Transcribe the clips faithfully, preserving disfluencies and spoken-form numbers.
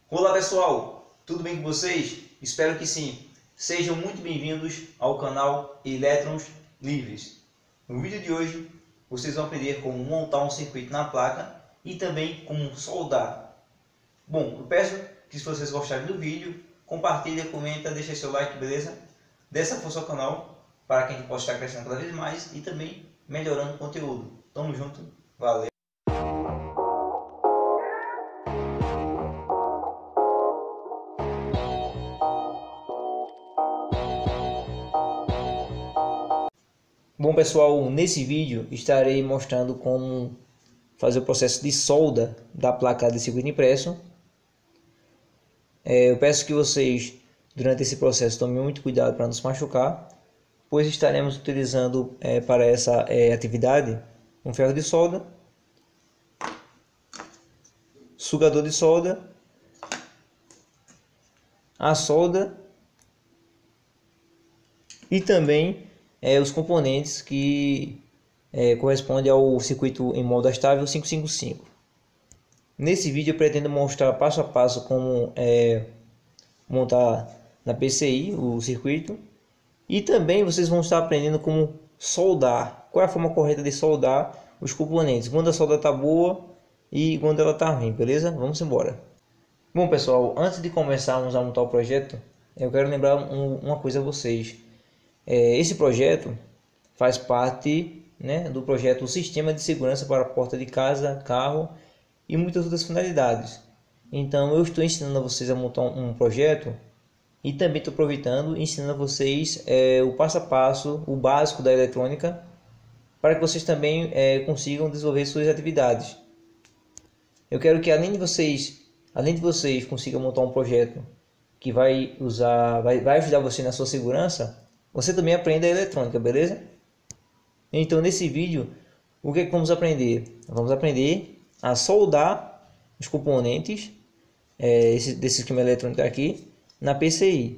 Olá pessoal, tudo bem com vocês? Espero que sim. Sejam muito bem-vindos ao canal Elétrons Livres. No vídeo de hoje, vocês vão aprender como montar um circuito na placa e também como soldar. Bom, eu peço que se vocês gostarem do vídeo, compartilhe, comenta, deixe seu like, beleza? Dê essa força ao canal para que a gente possa estar crescendo cada vez mais e também melhorando o conteúdo. Tamo junto, valeu! Bom pessoal, nesse vídeo estarei mostrando como fazer o processo de solda da placa de circuito impresso. É, eu peço que vocês durante esse processo tomem muito cuidado para não se machucar, pois estaremos utilizando é, para essa é, atividade um ferro de solda, sugador de solda, a solda e também É, os componentes que é, correspondem ao circuito em modo estável quinhentos e cinquenta e cinco. Nesse vídeo eu pretendo mostrar passo a passo como é, montar na P C I o circuito, e também vocês vão estar aprendendo como soldar, qual é a forma correta de soldar os componentes, quando a solda está boa e quando ela está ruim, beleza? Vamos embora. Bom pessoal, antes de começarmos a montar o projeto, eu quero lembrar um, uma coisa a vocês. É, esse projeto faz parte, né, do projeto Sistema de Segurança para Porta de Casa, Carro e muitas outras finalidades. Então eu estou ensinando a vocês a montar um projeto e também estou aproveitando e ensinando a vocês é, o passo a passo, o básico da eletrônica, para que vocês também é, consigam desenvolver suas atividades. Eu quero que além de vocês, além de vocês consigam montar um projeto que vai usar, vai, vai ajudar você na sua segurança, você também aprende a eletrônica, beleza? Então nesse vídeo, o que, é que vamos aprender? Vamos aprender a soldar os componentes é, esse, desse esquema eletrônico aqui na P C I.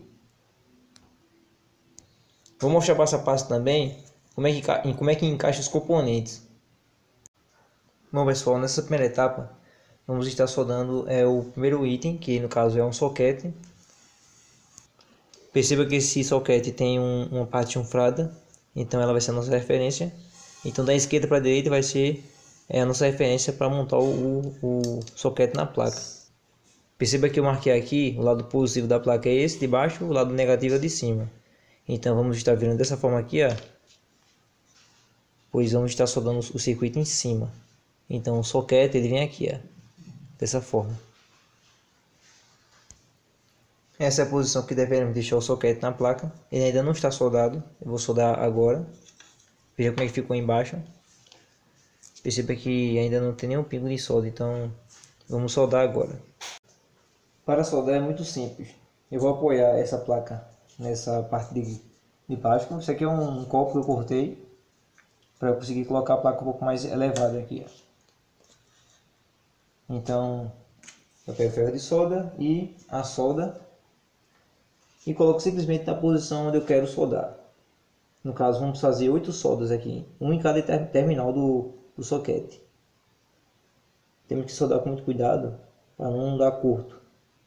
Vou mostrar passo a passo também como é que, como é que encaixa os componentes. Bom pessoal, nessa primeira etapa vamos estar soldando é, o primeiro item, que no caso é um soquete. Perceba que esse soquete tem um, uma parte chanfrada, então ela vai ser a nossa referência. Então da esquerda para a direita vai ser é, a nossa referência para montar o, o, o soquete na placa. Perceba que eu marquei aqui, o lado positivo da placa é esse de baixo, o lado negativo é de cima. Então vamos estar virando dessa forma aqui, ó, pois vamos estar soldando o circuito em cima. Então o soquete ele vem aqui, ó, dessa forma. Essa é a posição que devemos deixar o soquete na placa. Ele ainda não está soldado. Eu vou soldar agora. Veja como é que ficou embaixo. Perceba que ainda não tem nenhum pingo de solda. Então vamos soldar agora. Para soldar é muito simples. Eu vou apoiar essa placa nessa parte de, de baixo. Isso aqui é um, um copo que eu cortei para eu conseguir colocar a placa um pouco mais elevada aqui. Então eu pego o ferro de solda e a solda e coloco simplesmente na posição onde eu quero soldar. No caso, vamos fazer oito soldas aqui, um em cada ter terminal do, do soquete. Temos que soldar com muito cuidado para não dar curto.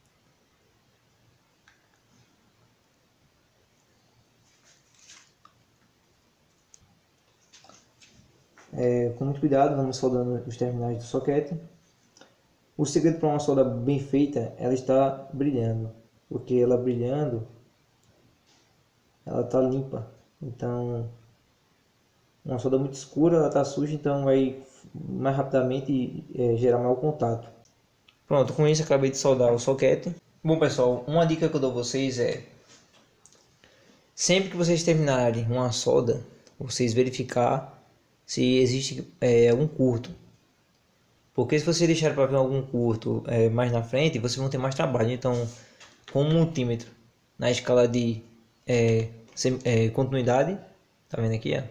É, com muito cuidado, vamos soldando os terminais do soquete. O segredo para uma solda bem feita, ela está brilhando. Porque ela brilhando, ela está limpa. Então, uma solda muito escura, ela está suja, então vai mais rapidamente é, gerar maior contato. Pronto, com isso acabei de soldar o soquete. Bom pessoal, uma dica que eu dou a vocês é: sempre que vocês terminarem uma solda, vocês verificar se existe é, algum curto. Porque se você deixar para ver algum curto é, mais na frente, vocês vão ter mais trabalho. Então, com um multímetro na escala de é, sem, é, continuidade, tá vendo aqui, ó?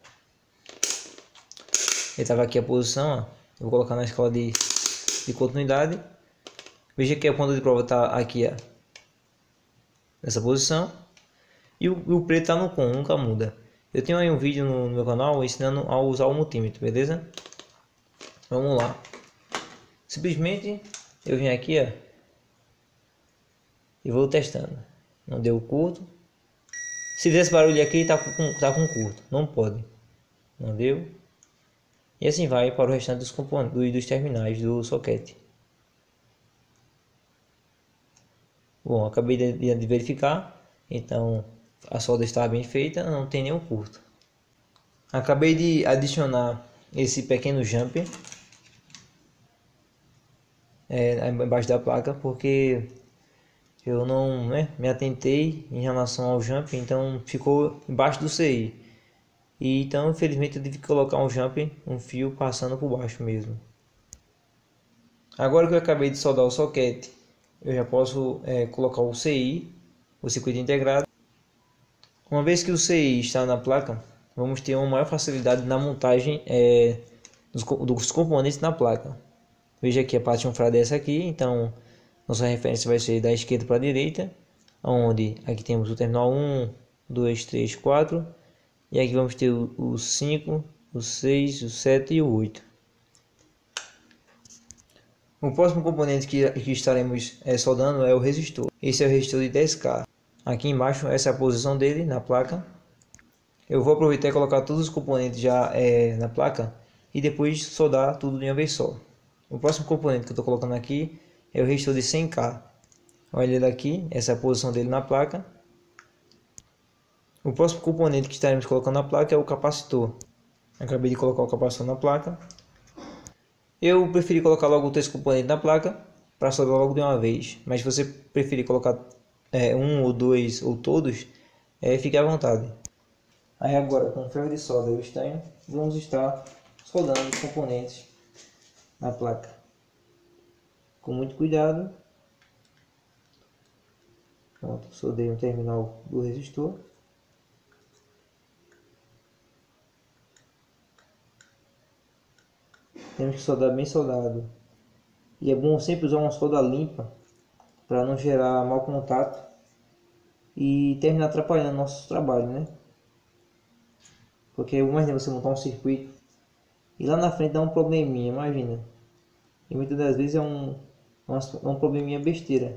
Ele estava aqui a posição, ó. Eu vou colocar na escala de, de continuidade. Veja que a ponta de prova está aqui, ó, nessa posição, e o, o preto está no com, nunca muda. Eu tenho aí um vídeo no, no meu canal ensinando a usar o multímetro, beleza? Vamos lá. Simplesmente eu vim aqui, ó, e vou testando. Não deu curto. Se desse barulho aqui, tá com, tá com curto. Não pode. Não deu. E assim vai para o restante dos componentes dos terminais do soquete. Bom, acabei de, de verificar. Então a solda está bem feita, não tem nenhum curto. Acabei de adicionar esse pequeno jumper é, embaixo da placa, porque eu não né, me atentei em relação ao jumper, então ficou embaixo do C I. E então infelizmente eu tive que colocar um jumper, um fio passando por baixo mesmo. Agora que eu acabei de soldar o soquete, eu já posso é, colocar o C I, o circuito integrado. Uma vez que o C I está na placa, vamos ter uma maior facilidade na montagem é, dos, dos componentes na placa. Veja aqui a parte chanfrada é essa aqui, então nossa referência vai ser da esquerda para a direita, onde aqui temos o terminal um, dois, três, quatro, e aqui vamos ter o cinco, o seis, o sete e o oito. O próximo componente que, que estaremos é, soldando é o resistor. Esse é o resistor de dez K. Aqui embaixo essa é a posição dele na placa. Eu vou aproveitar e colocar todos os componentes já é, na placa e depois soldar tudo de uma vez só. O próximo componente que eu estou colocando aqui é o resistor de cem K. Olha ele aqui, essa é a posição dele na placa. O próximo componente que estaremos colocando na placa é o capacitor. Acabei de colocar o capacitor na placa. Eu preferi colocar logo três componentes na placa para soldar logo de uma vez. Mas se você preferir colocar é, um ou dois ou todos, é, fique à vontade. Aí agora com o ferro de solda e o estanho, vamos estar soldando os componentes na placa. Com muito cuidado. Pronto, soldei um terminal do resistor. Temos que soldar bem soldado. E é bom sempre usar uma solda limpa para não gerar mau contato e terminar atrapalhando nosso trabalho, né? Porque imagina você montar um circuito e lá na frente dá um probleminha, imagina. E muitas das vezes é um, é um probleminha besteira.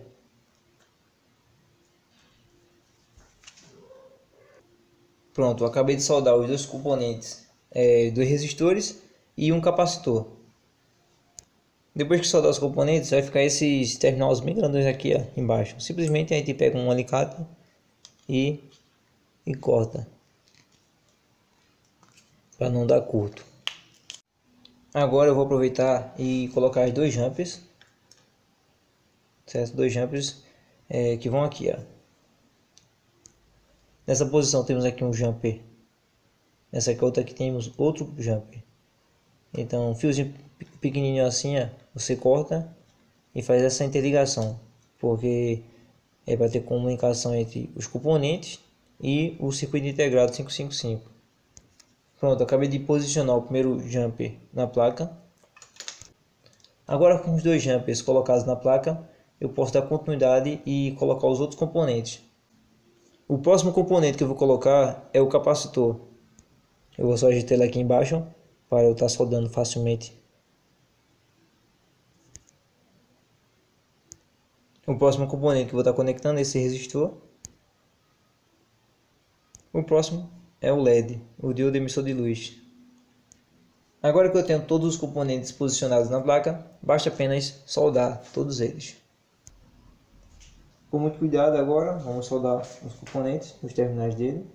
Pronto, eu acabei de soldar os dois componentes, é, dois resistores e um capacitor. Depois que soldar os componentes, vai ficar esses terminais bem grandões aqui ó, embaixo. Simplesmente a gente pega um alicate e, e corta, para não dar curto. Agora eu vou aproveitar e colocar os dois jumpers, certo? Dois jumpers é, que vão aqui, ó. Nessa posição temos aqui um jumper. Nessa aqui outra aqui temos outro jumper. Então, um fiozinho pequenininho assim, ó, você corta e faz essa interligação, porque é para ter comunicação entre os componentes e o circuito integrado quinhentos e cinquenta e cinco. Pronto, acabei de posicionar o primeiro jumper na placa. Agora com os dois jumpers colocados na placa, eu posso dar continuidade e colocar os outros componentes. O próximo componente que eu vou colocar é o capacitor. Eu vou só ajeitar ele aqui embaixo para eu estar soldando facilmente. O próximo componente que eu vou estar conectando é esse resistor. O próximo é o L E D, o diodo emissor de luz. Agora que eu tenho todos os componentes posicionados na placa, basta apenas soldar todos eles. Com muito cuidado agora, vamos soldar os componentes, os terminais dele.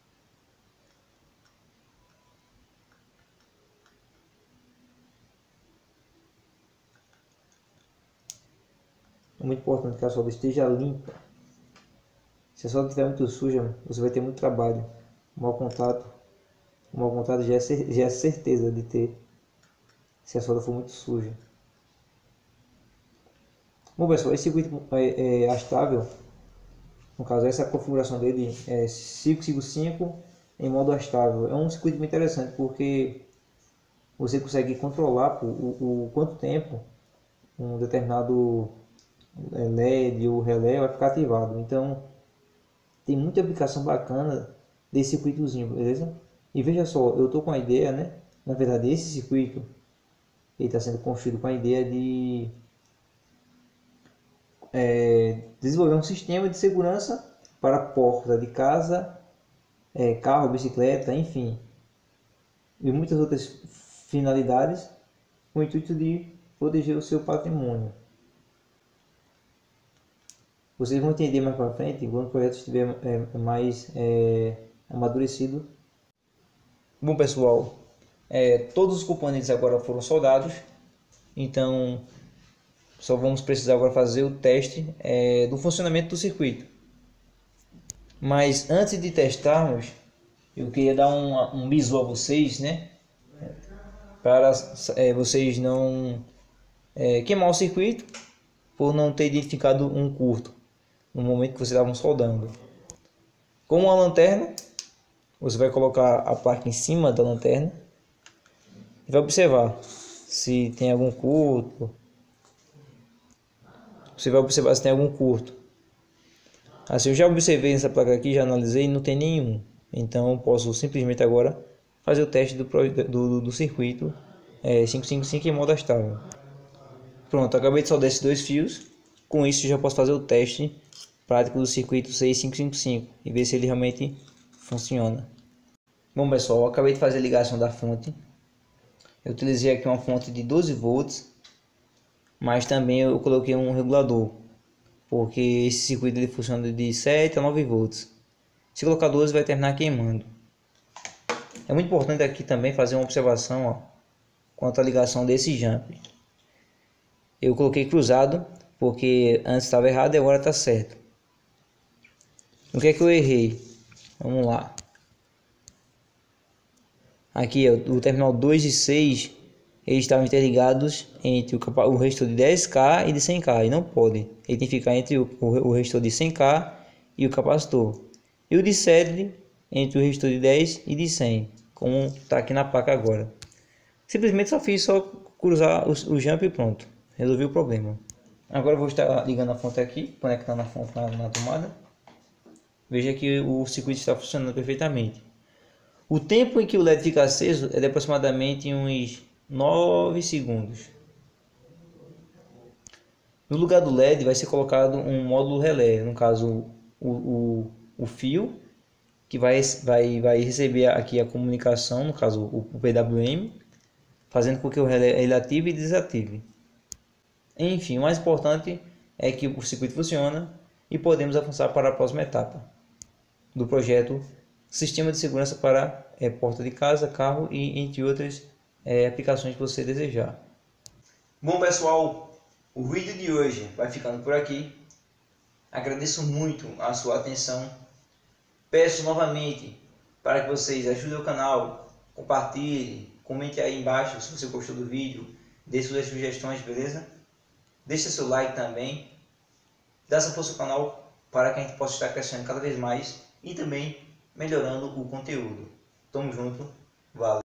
É muito importante que a solda esteja limpa. Se a solda estiver muito suja, você vai ter muito trabalho. O mau contato, o mau contato já é, já é certeza de ter, se a solda for muito suja. Bom pessoal, esse circuito é, é astável, no caso essa configuração dele é cinco cinco cinco em modo astável. É um circuito muito interessante porque você consegue controlar o, o, o quanto tempo um determinado L E D ou relé vai ficar ativado. Então tem muita aplicação bacana desse circuitozinho, beleza? E veja só, eu estou com a ideia, né? Na verdade esse circuito ele está sendo construído com a ideia de é, desenvolver um sistema de segurança para a porta de casa, é, carro, bicicleta, enfim, e muitas outras finalidades, com o intuito de proteger o seu patrimônio. Vocês vão entender mais para frente quando o projeto estiver é, mais é, amadurecido. Bom pessoal, é, todos os componentes agora foram soldados, então só vamos precisar agora fazer o teste é, do funcionamento do circuito. Mas antes de testarmos, eu queria dar um, um bisu a vocês, né? Para é, vocês não é, queimar o circuito por não ter identificado um curto no momento que vocês estavam soldando. Com uma lanterna, você vai colocar a placa em cima da lanterna e vai observar se tem algum curto. Você vai observar se tem algum curto. Assim, eu já observei nessa placa aqui, já analisei e não tem nenhum. Então eu posso simplesmente agora fazer o teste do, do, do circuito é, quinhentos e cinquenta e cinco em modo estável. Pronto, acabei de soldar esses dois fios. Com isso eu já posso fazer o teste prático do circuito seis cinco cinco cinco e ver se ele realmente funciona. Bom pessoal, eu acabei de fazer a ligação da fonte. Eu utilizei aqui uma fonte de doze volts, mas também eu coloquei um regulador, porque esse circuito ele funciona de sete a nove volts. Se colocar doze vai terminar queimando. É muito importante aqui também fazer uma observação, ó, quanto à ligação desse jump. Eu coloquei cruzado porque antes estava errado e agora está certo. O que é que eu errei? Vamos lá. Aqui ó, o terminal dois e seis eles estavam interligados entre o, o resistor de dez K e de cem K, e não pode. Ele tem que ficar entre o, o, o resistor de cem K e o capacitor. E o de sete entre o resistor de dez e de cem, como está aqui na placa agora. Simplesmente só fiz só cruzar o, o jump e pronto. Resolvi o problema. Agora eu vou estar ligando a fonte aqui, conectando a fonte na, na tomada. Veja que o circuito está funcionando perfeitamente. O tempo em que o L E D fica aceso é de aproximadamente uns nove segundos. No lugar do L E D vai ser colocado um módulo relé, no caso o, o, o fio que vai, vai, vai receber aqui a comunicação, no caso o, o P W M, fazendo com que o relé ele ative e desative. Enfim, o mais importante é que o circuito funciona e podemos avançar para a próxima etapa do projeto Sistema de Segurança para é, porta de casa, carro e entre outras é, aplicações que você desejar. Bom pessoal, o vídeo de hoje vai ficando por aqui. Agradeço muito a sua atenção. Peço novamente para que vocês ajudem o canal, compartilhem, comente aí embaixo se você gostou do vídeo, dê suas sugestões, beleza? Deixe seu like também, dá essa força ao canal para que a gente possa estar crescendo cada vez mais e também melhorando o conteúdo. Tamo junto, valeu!